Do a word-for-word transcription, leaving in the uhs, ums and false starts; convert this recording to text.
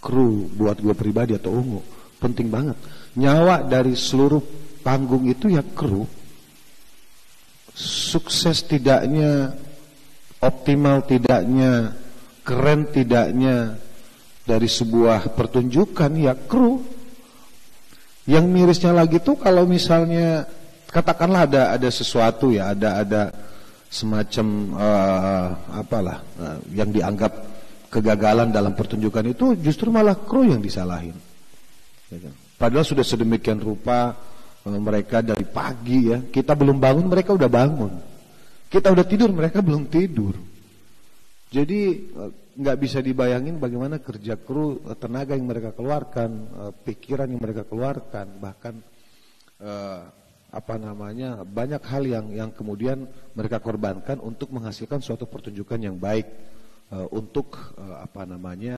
kru buat gue pribadi atau Ungu, penting banget. Nyawa dari seluruh panggung itu ya kru. Sukses tidaknya, optimal tidaknya, keren tidaknya dari sebuah pertunjukan ya kru. Yang mirisnya lagi tuh kalau misalnya katakanlah ada ada sesuatu ya, ada ada semacam uh, apalah uh, yang dianggap kegagalan dalam pertunjukan itu, justru malah kru yang disalahin. Padahal sudah sedemikian rupa uh, mereka dari pagi ya, kita belum bangun mereka udah bangun, kita udah tidur mereka belum tidur. Jadi nggak uh, bisa dibayangin bagaimana kerja kru, uh, tenaga yang mereka keluarkan, uh, pikiran yang mereka keluarkan, bahkan uh, apa namanya banyak hal yang yang kemudian mereka korbankan untuk menghasilkan suatu pertunjukan yang baik uh, untuk uh, apa namanya